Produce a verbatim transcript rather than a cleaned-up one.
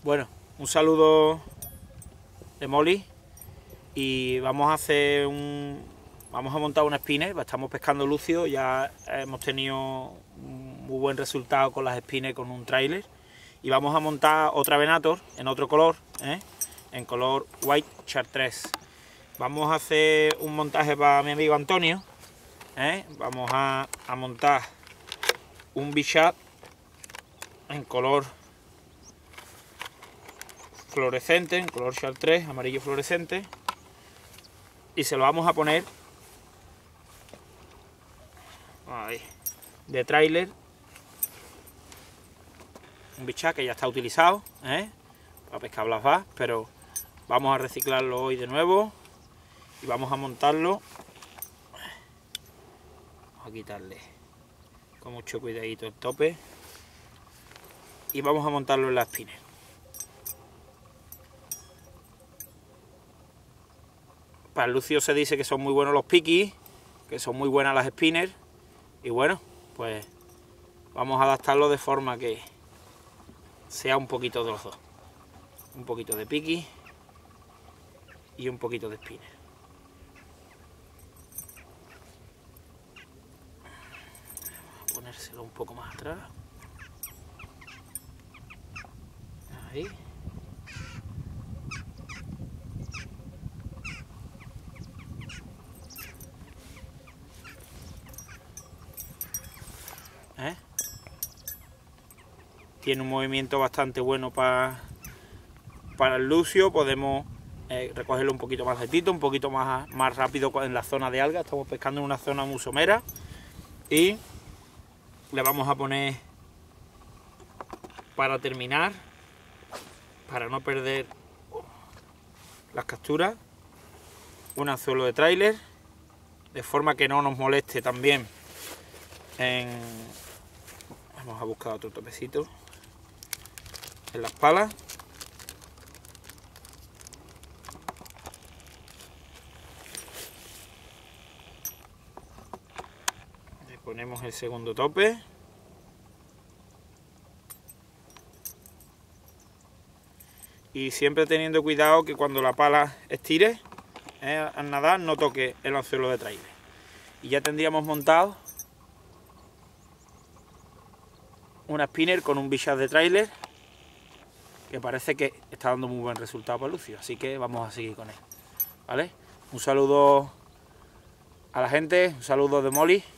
Bueno, un saludo de Molly y vamos a hacer un... vamos a montar un spinner. Estamos pescando lucio, ya hemos tenido un muy buen resultado con las spinners con un trailer y vamos a montar otra Venator en otro color, ¿eh? En color White Chartreuse. Vamos a hacer un montaje para mi amigo Antonio, ¿eh? Vamos a, a montar un Bichat en color fluorescente, en color Chartreuse, amarillo fluorescente, y se lo vamos a poner ahí, de trailer, un Bichat que ya está utilizado, ¿eh? Para pescar Black Bass, pero vamos a reciclarlo hoy de nuevo y vamos a montarlo. Vamos a quitarle con mucho cuidadito el tope y vamos a montarlo en la spinner. Para el lucio se dice que son muy buenos los piquis, que son muy buenas las spinners, y bueno, pues vamos a adaptarlo de forma que sea un poquito de los dos. Un poquito de piquis y un poquito de spinner. Vamos a ponérselo un poco más atrás. Ahí. ¿Eh? Tiene un movimiento bastante bueno para, para el lucio. Podemos eh, recogerlo un poquito más lentito, un poquito más, más rápido en la zona de algas. Estamos pescando en una zona muy somera y le vamos a poner, para terminar, para no perder las capturas, un anzuelo de trailer, de forma que no nos moleste también en... Vamos a buscar otro topecito en las palas. Le ponemos el segundo tope. Y siempre teniendo cuidado que cuando la pala estire, eh, al nadar, no toque el anzuelo de trailer. Y ya tendríamos montado una spinner con un Bichat de trailer que parece que está dando muy buen resultado para lucio, así que vamos a seguir con él, ¿vale? Un saludo a la gente, un saludo de Molly.